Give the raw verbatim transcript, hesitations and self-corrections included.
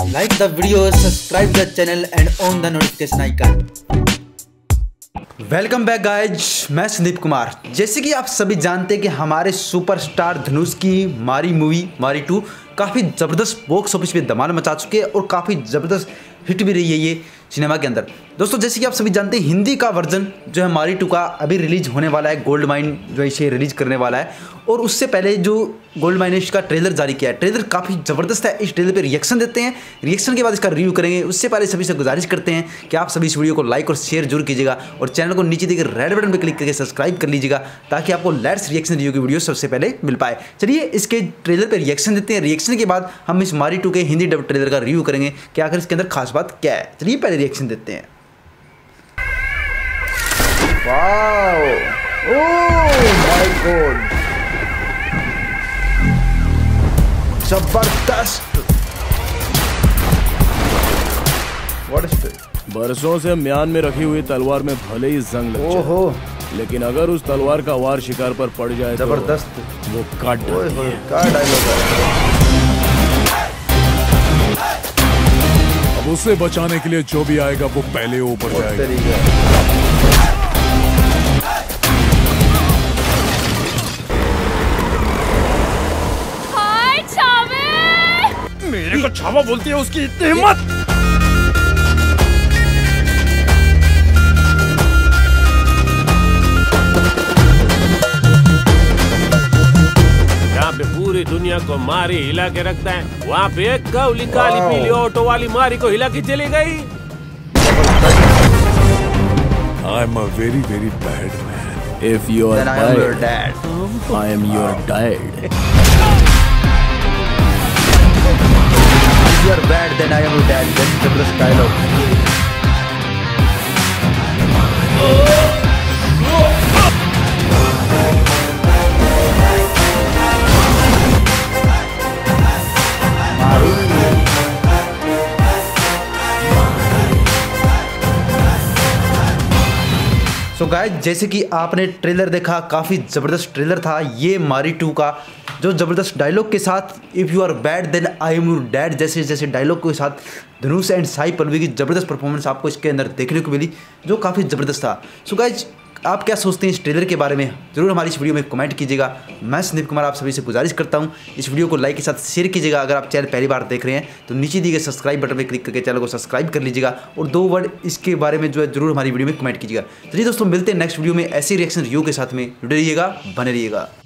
Like the video, subscribe the channel and on the notification icon. Welcome back guys, मैं संदीप कुमार। जैसे कि आप सभी जानते हैं कि हमारे सुपरस्टार धनुष की मारी मूवी मारी टू काफ़ी ज़बरदस्त बॉक्स ऑफिस पे धमाल मचा चुके हैं और काफ़ी ज़बरदस्त हिट भी रही है ये सिनेमा के अंदर। दोस्तों जैसे कि आप सभी जानते हैं हिंदी का वर्जन जो है मारी टू का अभी रिलीज होने वाला है, गोल्ड माइन जो है इसे रिलीज करने वाला है। और उससे पहले जो गोल्ड माइन ने इसका ट्रेलर जारी किया है, ट्रेलर काफ़ी ज़बरदस्त है। इस ट्रेलर पे रिएक्शन देते हैं, रिएक्शन के बाद इसका रिव्यू करेंगे। उससे पहले सभी से गुजारिश करते हैं कि आप सभी इस वीडियो को लाइक और शेयर जरूर कीजिएगा और चैनल को नीचे दिए रेड बटन पर क्लिक करके सब्सक्राइब कर लीजिएगा ताकि आपको लेटेस्ट रिएक्शन रिव्यू की वीडियो सबसे पहले मिल पाए। चलिए इसके ट्रेलर पर रिएक्शन देते हैं, रिएक्शन के बाद हम इस मारी टू के हिंदी डब ट्रेलर का रिव्यू करेंगे कि आखिर इसके अंदर खास बात क्या है। चलिए पहले रिएक्शन देते हैं। वाओ, ओह माय गॉड, जबरदस्त। What is this? बरसों से म्यान में रखी हुई तलवार में भले ही जंग लग जाए, लेकिन अगर उस तलवार का वार शिकार पर पड़ जाए जबरदस्त तो वो काट डालती है। क्या डायलॉग है। अब उसे बचाने के लिए जो भी आएगा वो पहले ऊपर जाएगा। मेरे को छावा बोलती है, उसकी इतनी हिम्मत। जहाँ पे पूरी दुनिया को मारी हिला के रखता है, वहाँ पे एक काली काली पीली ऑटो वाली मारी को हिला के चली गई। I am a very very bad man. If you are then I am your dad. I am your dad. If you are bad, then I am your dad. That's the best dialogue. So so guys, जैसे कि आपने trailer देखा, काफ़ी ज़बरदस्त trailer था ये मारी to का, जो ज़बरदस्त डायलॉग के साथ if you are bad then I am your dad जैसे जैसे डायलॉग के साथ धनुष एंड साई पल्लवी की ज़बरदस्त परफॉर्मेंस आपको इसके अंदर देखने को मिली, जो काफ़ी ज़बरदस्त था। सो so गाइस, आप क्या सोचते हैं इस ट्रेलर के बारे में, जरूर हमारी इस वीडियो में कमेंट कीजिएगा। मैं संदीप कुमार आप सभी से गुजारिश करता हूं इस वीडियो को लाइक के साथ शेयर कीजिएगा। अगर आप चैनल पहली बार देख रहे हैं तो नीचे दिए गए सब्सक्राइब बटन पर क्लिक करके चैनल को सब्सक्राइब कर लीजिएगा और दो वर्ड इसके बारे में जो है जरूर हमारी वीडियो में कमेंट कीजिएगा। चलिए दोस्तों, मिलते हैं नेक्स्ट वीडियो में ऐसे रिएक्शन रिव्यू के साथ में। जुड़े रहिएगा, बने रहिएगा।